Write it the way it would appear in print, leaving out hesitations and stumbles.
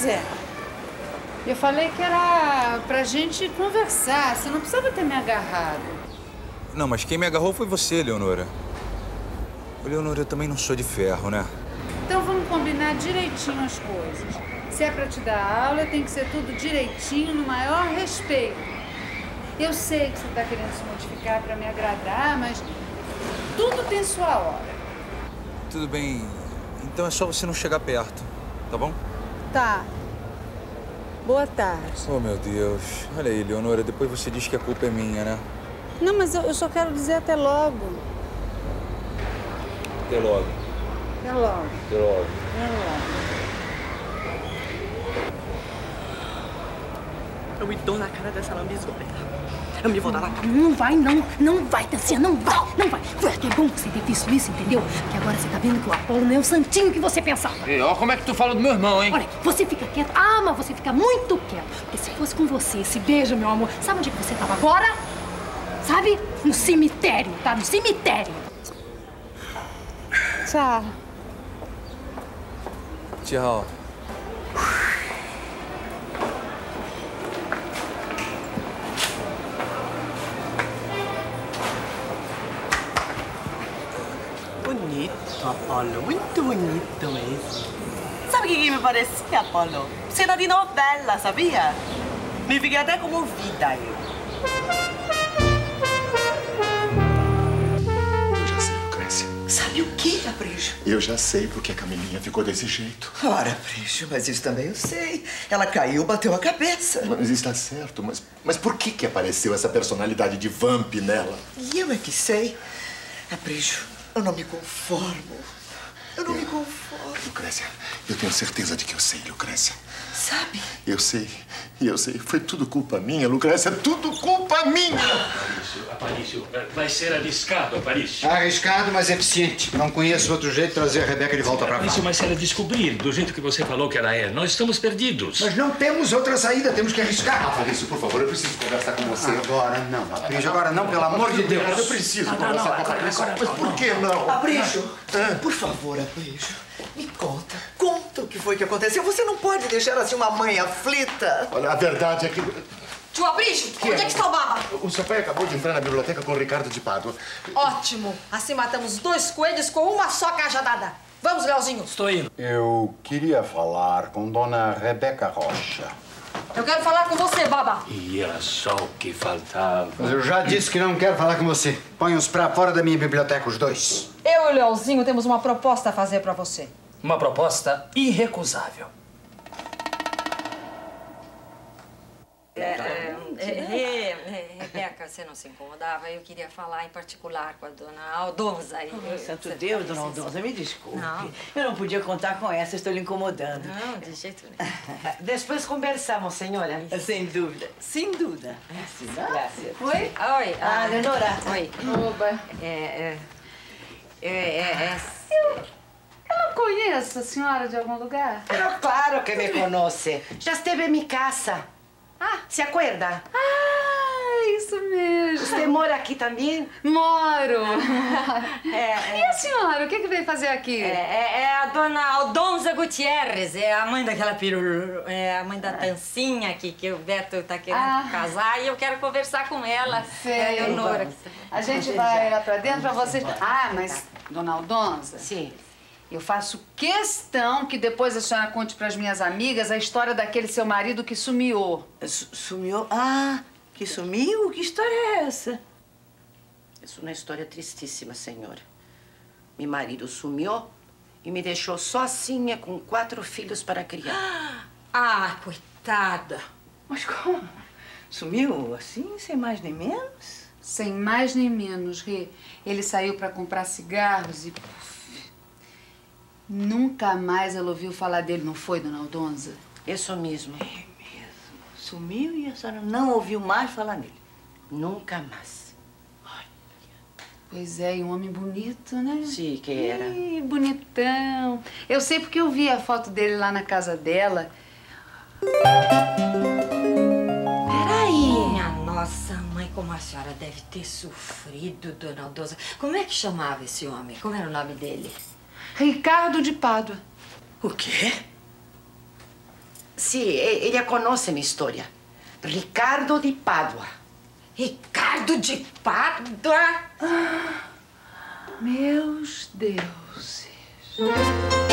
Pois é. Eu falei que era pra gente conversar. Você não precisava ter me agarrado. Não, mas quem me agarrou foi você, Leonora. Ô, Leonora, eu também não sou de ferro, né? Então vamos combinar direitinho as coisas. Se é pra te dar aula, tem que ser tudo direitinho, no maior respeito. Eu sei que você tá querendo se modificar pra me agradar, mas tudo tem sua hora. Tudo bem. Então é só você não chegar perto, tá bom? Tá. Boa tarde. Oh, meu Deus. Olha aí, Leonora, depois você diz que a culpa é minha, né? Não, mas eu só quero dizer até logo. Até logo. Até logo. Até logo. Até logo. Eu me dou na cara dessa lambisgoia. Eu me vou dar na cara. Não vai, não. Não vai, Tacinha. Não vai. Não vai. Foi até bom você ter visto isso, entendeu? Porque agora você tá vendo que o Apolo não é o santinho que você pensava. Ei, ó como é que tu fala do meu irmão, hein? Olha, você fica quieto. Ah, mas você fica muito quieto. Porque se fosse com você, esse beijo, meu amor, sabe onde você tava agora? Sabe? No cemitério, tá? No cemitério. Tchau. Tchau. Bonito, Apolo. Muito bonito mesmo. Sabe o que me parecia, Apolo? Cena de novela, sabia? Me fiquei até comovida, eu. Eu já sei, Lucrécia. Sabe o que, Aprígio? Eu já sei porque a Camilinha ficou desse jeito. Ora, Aprígio, mas isso também eu sei. Ela caiu, bateu a cabeça. Mas está certo, mas por que apareceu essa personalidade de vamp nela? E eu é que sei. Aprígio, eu não me conformo. Eu não me conformo. Lucrécia, eu tenho certeza de que eu sei, Lucrécia. Sabe? Eu sei, e eu sei. Foi tudo culpa minha, Lucrécia. Tudo culpa minha! Aparício, vai ser arriscado, Aparício. Arriscado, mas eficiente. Não conheço outro jeito de trazer a Rebeca de volta pra cá. Isso, mas se ela descobrir do jeito que você falou que ela é, nós estamos perdidos. Mas não temos outra saída, temos que arriscar. Aparício, por favor, eu preciso conversar com você. Agora não, Aprígio, agora não, pelo amor de Deus. Eu preciso conversar com a Patrícia. Mas por que não? Aprígio, por favor, Aprígio, me conta. Conta o que foi que aconteceu. Você não pode deixar assim uma mãe aflita. Olha, a verdade é que... Tio Aprígio, onde é que está o Baba? O seu pai acabou de entrar na biblioteca com o Ricardo de Pádua. Ótimo. Assim matamos 2 coelhos com uma só cajadada. Vamos, Leozinho. Estou indo. Eu queria falar com Dona Rebeca Rocha. Eu quero falar com você, Baba. E era só o que faltava. Mas eu já disse que não quero falar com você. Põe-os pra fora da minha biblioteca, os dois. Eu e o Leozinho temos uma proposta a fazer pra você. Uma proposta irrecusável. Rebeca, você não se incomodava? Eu queria falar em particular com a dona Aldonza. Santo Deus, dona Aldonza, me desculpe. Não. Eu não podia contar com essa, estou lhe incomodando. Não, de jeito nenhum. Depois conversamos, senhora. Sem dúvida. Sem dúvida. Graças. Oi? Oi. Ah, Leonora. Oi. Oba. Eu não conheço a senhora de algum lugar. Pero claro que me conoce. Já esteve em minha casa. Ah, se acuerda? Ah, isso mesmo. Você mora aqui também? Moro. E a senhora, o que veio fazer aqui? É a dona Aldonza Gutierrez, é a mãe daquela piruluru, é a mãe da Tancinha que o Beto tá querendo casar e eu quero conversar com ela. Sei. É a Leonora. A gente vai lá pra dentro pra vocês... Ah, mas, dona Aldonza... Sim. Eu faço questão que depois a senhora conte pras minhas amigas a história daquele seu marido que sumiu. Sumiu? Ah, que sumiu? Que história é essa? Isso é uma história tristíssima, senhora. Meu marido sumiu e me deixou sozinha com 4 filhos para criar. Ah, coitada. Mas como? Sumiu assim, sem mais nem menos? Sem mais nem menos, Rê. Ele saiu pra comprar cigarros e... Nunca mais ela ouviu falar dele, não foi, dona Aldonza? Isso mesmo. É mesmo. Sumiu e a senhora não ouviu mais falar nele? Nunca mais. Olha. Pois é, e um homem bonito, né? Sim, que era. Ih, bonitão. Eu sei porque eu vi a foto dele lá na casa dela. Peraí. Minha nossa mãe, como a senhora deve ter sofrido, dona Aldonza. Como é que chamava esse homem? Como era o nome dele? Ricardo de Pádua. O quê? Sì, ele conhece minha história. Ricardo de Pádua. Ricardo de Pádua? Meus deuses.